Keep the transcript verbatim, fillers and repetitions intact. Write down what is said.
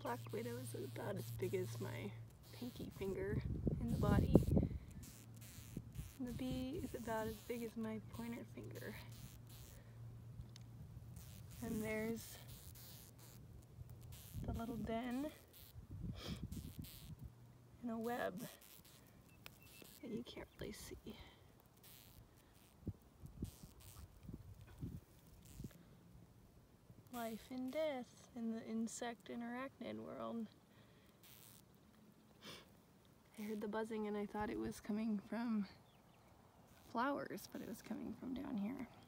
Black widow is about as big as my pinky finger in the body. And the bee is about as big as my pointer finger. And there's the little den and a web that you can't really see. Life and death in the insect and arachnid world. I heard the buzzing and I thought it was coming from flowers, but it was coming from down here.